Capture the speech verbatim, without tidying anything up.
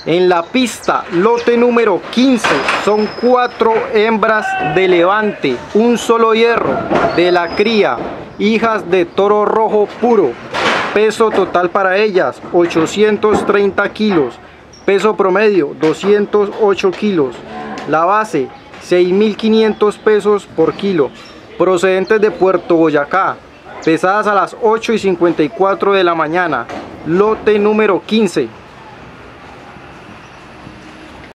En la pista, lote número quince, son cuatro hembras de levante, un solo hierro, de la cría, hijas de toro rojo puro. Peso total para ellas, ochocientos treinta kilos. Peso promedio, doscientos ocho kilos. La base, seis mil quinientos pesos por kilo. Procedentes de Puerto Boyacá. Pesadas a las ocho y cincuenta y cuatro de la mañana. Lote número quince.